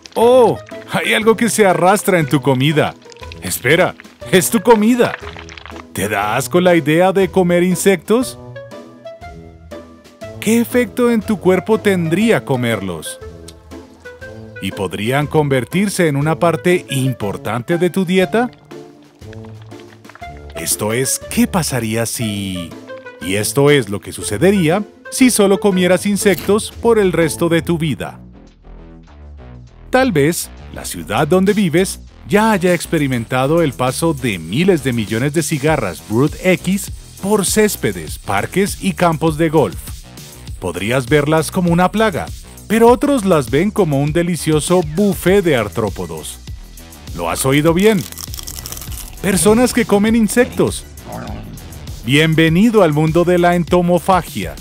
¡Oh! Hay algo que se arrastra en tu comida. Espera, es tu comida. ¿Te da asco la idea de comer insectos? ¿Qué efecto en tu cuerpo tendría comerlos? ¿Y podrían convertirse en una parte importante de tu dieta? Esto es, ¿qué pasaría si...? Y esto es lo que sucedería si solo comieras insectos por el resto de tu vida. Tal vez la ciudad donde vives ya haya experimentado el paso de miles de millones de cigarras Brood X por céspedes, parques y campos de golf. Podrías verlas como una plaga, pero otros las ven como un delicioso buffet de artrópodos. ¿Lo has oído bien? Personas que comen insectos. Bienvenido al mundo de la entomofagia.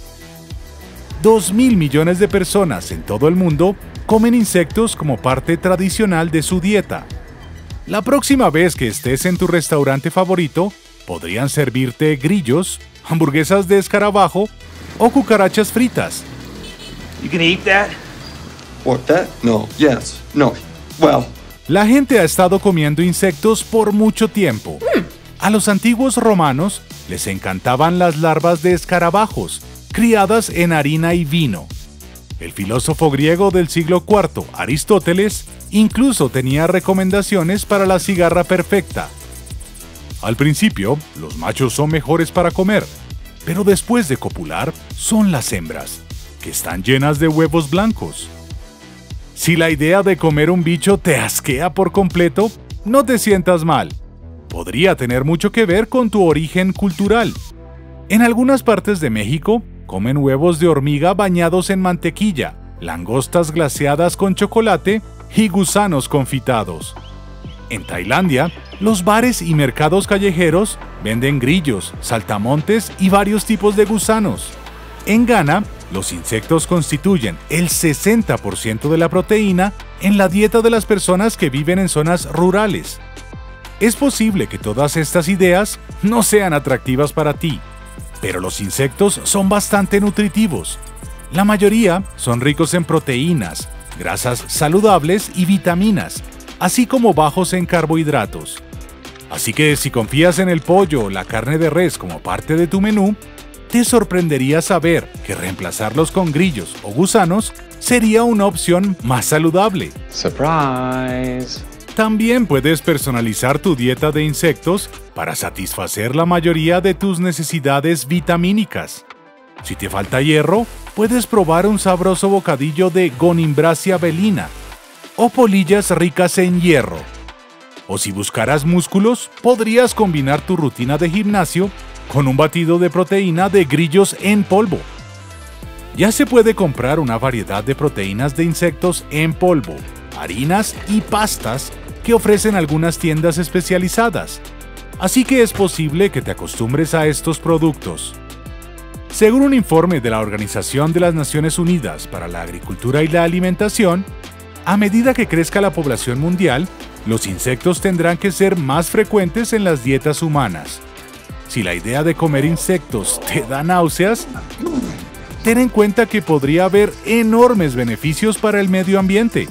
2.000 millones de personas en todo el mundo comen insectos como parte tradicional de su dieta. La próxima vez que estés en tu restaurante favorito, podrían servirte grillos, hamburguesas de escarabajo o cucarachas fritas. You can eat that? What, that? No. Yes. No. Well. La gente ha estado comiendo insectos por mucho tiempo. A los antiguos romanos les encantaban las larvas de escarabajos, criadas en harina y vino. El filósofo griego del siglo IV, Aristóteles, incluso tenía recomendaciones para la cigarra perfecta. Al principio, los machos son mejores para comer, pero después de copular, son las hembras, que están llenas de huevos blancos. Si la idea de comer un bicho te asquea por completo, no te sientas mal. Podría tener mucho que ver con tu origen cultural. En algunas partes de México, comen huevos de hormiga bañados en mantequilla, langostas glaseadas con chocolate y gusanos confitados. En Tailandia, los bares y mercados callejeros venden grillos, saltamontes y varios tipos de gusanos. En Ghana, los insectos constituyen el 60% de la proteína en la dieta de las personas que viven en zonas rurales. Es posible que todas estas ideas no sean atractivas para ti, pero los insectos son bastante nutritivos. La mayoría son ricos en proteínas, grasas saludables y vitaminas, así como bajos en carbohidratos. Así que si confías en el pollo o la carne de res como parte de tu menú, te sorprendería saber que reemplazarlos con grillos o gusanos sería una opción más saludable. Surprise. También puedes personalizar tu dieta de insectos para satisfacer la mayoría de tus necesidades vitamínicas. Si te falta hierro, puedes probar un sabroso bocadillo de Gonimbracia belina o polillas ricas en hierro. O si buscaras músculos, podrías combinar tu rutina de gimnasio con un batido de proteína de grillos en polvo. Ya se puede comprar una variedad de proteínas de insectos en polvo, harinas y pastas que ofrecen algunas tiendas especializadas, así que es posible que te acostumbres a estos productos. Según un informe de la Organización de las Naciones Unidas para la Agricultura y la Alimentación, a medida que crezca la población mundial, los insectos tendrán que ser más frecuentes en las dietas humanas. Si la idea de comer insectos te da náuseas, ten en cuenta que podría haber enormes beneficios para el medio ambiente.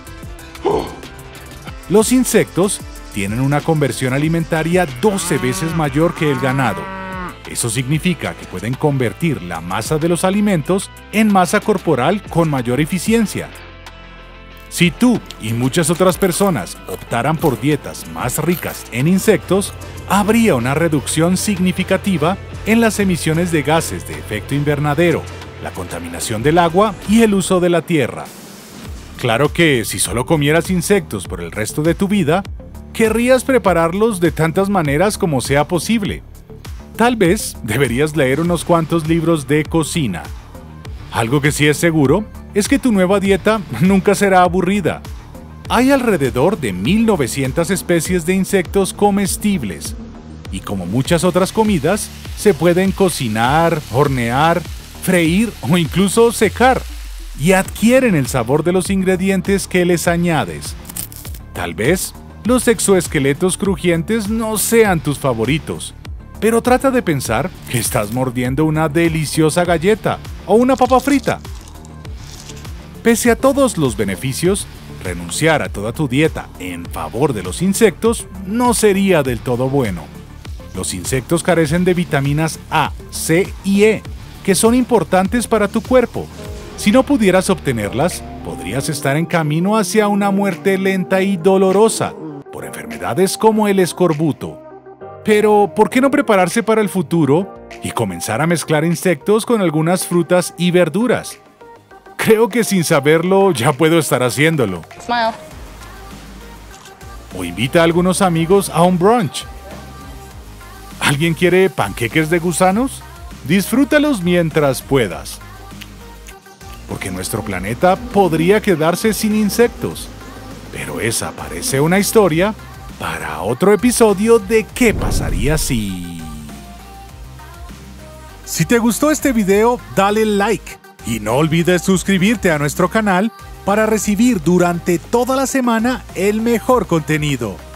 Los insectos tienen una conversión alimentaria 12 veces mayor que el ganado. Eso significa que pueden convertir la masa de los alimentos en masa corporal con mayor eficiencia. Si tú y muchas otras personas optaran por dietas más ricas en insectos, habría una reducción significativa en las emisiones de gases de efecto invernadero, la contaminación del agua y el uso de la tierra. Claro que si solo comieras insectos por el resto de tu vida, querrías prepararlos de tantas maneras como sea posible. Tal vez deberías leer unos cuantos libros de cocina. Algo que sí es seguro es que tu nueva dieta nunca será aburrida. Hay alrededor de 1.900 especies de insectos comestibles, y como muchas otras comidas, se pueden cocinar, hornear, freír o incluso secar, y adquieren el sabor de los ingredientes que les añades. Tal vez los exoesqueletos crujientes no sean tus favoritos, pero trata de pensar que estás mordiendo una deliciosa galleta o una papa frita. Pese a todos los beneficios, Renunciar a toda tu dieta en favor de los insectos no sería del todo bueno. Los insectos carecen de vitaminas A, C y E, que son importantes para tu cuerpo. Si no pudieras obtenerlas, podrías estar en camino hacia una muerte lenta y dolorosa por enfermedades como el escorbuto. Pero, ¿por qué no prepararse para el futuro y comenzar a mezclar insectos con algunas frutas y verduras? Creo que sin saberlo ya puedo estar haciéndolo. Smile. O invita a algunos amigos a un brunch. ¿Alguien quiere panqueques de gusanos? Disfrútalos mientras puedas. Porque nuestro planeta podría quedarse sin insectos. Pero esa parece una historia para otro episodio de ¿Qué pasaría si...? Si te gustó este video, dale like y no olvides suscribirte a nuestro canal para recibir durante toda la semana el mejor contenido.